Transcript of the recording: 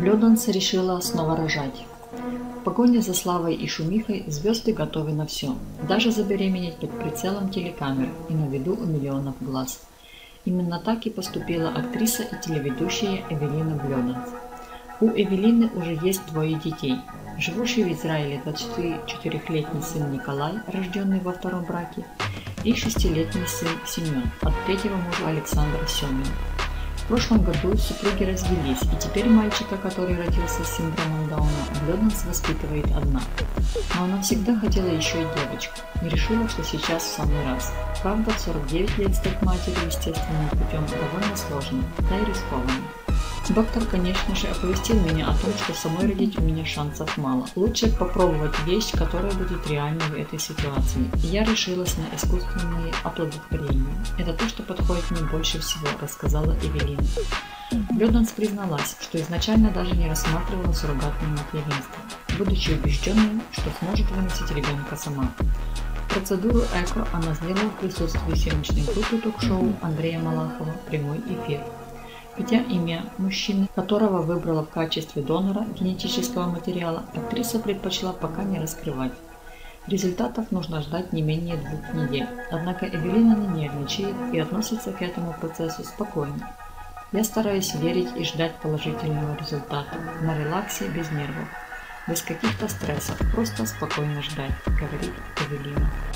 Блёданс решила снова рожать. В погоне за славой и шумихой звезды готовы на все, даже забеременеть под прицелом телекамер и на виду у миллионов глаз. Именно так и поступила актриса и телеведущая Эвелина Блёданс. У Эвелины уже есть двое детей. Живущий в Израиле 24-летний сын Николай, рожденный во втором браке, и 6-летний сын Семен от третьего мужа Александра Семина. В прошлом году супруги развелись, и теперь мальчика, который родился с синдромом Дауна, Блёданс воспитывает одна. Но она всегда хотела еще и девочку, и решила, что сейчас в самый раз. Правда, в 49 лет стать матерью естественным путем довольно сложно, да и рискованно. Доктор, конечно же, оповестил меня о том, что самой родить у меня шансов мало. Лучше попробовать вещь, которая будет реальной в этой ситуации. И я решилась на искусственные оплодотворения. Это то, что подходит мне больше всего, рассказала Эвелина. Блёданс призналась, что изначально даже не рассматривала суррогатное материнство, будучи убежденной, что сможет выносить ребенка сама. Процедуру ЭКО она сделала в присутствии съемочной группы ток-шоу Андрея Малахова «Прямой эфир». Хотя имя мужчины, которого выбрала в качестве донора генетического материала, актриса предпочла пока не раскрывать. Результатов нужно ждать не менее 2 недель, однако Эвелина не нервничает и относится к этому процессу спокойно. «Я стараюсь верить и ждать положительного результата, на релаксе, без нервов, без каких-то стрессов, просто спокойно ждать», — говорит Эвелина.